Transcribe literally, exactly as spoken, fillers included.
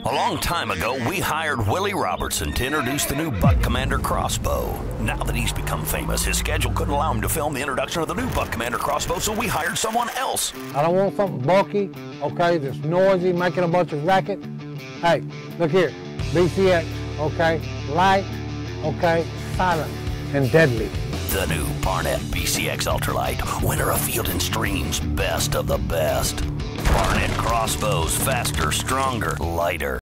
A long time ago, we hired Willie Robertson to introduce the new Buck Commander Crossbow. Now that he's become famous, his schedule couldn't allow him to film the introduction of the new Buck Commander Crossbow, so we hired someone else. I don't want something bulky, okay, that's noisy, making a bunch of racket. Hey, look here, B C X, okay, light, okay, silent, and deadly. The new Barnett B C X Ultralight, winner of Field and Stream's best of the best. Barnett Crossbows, faster, stronger, lighter.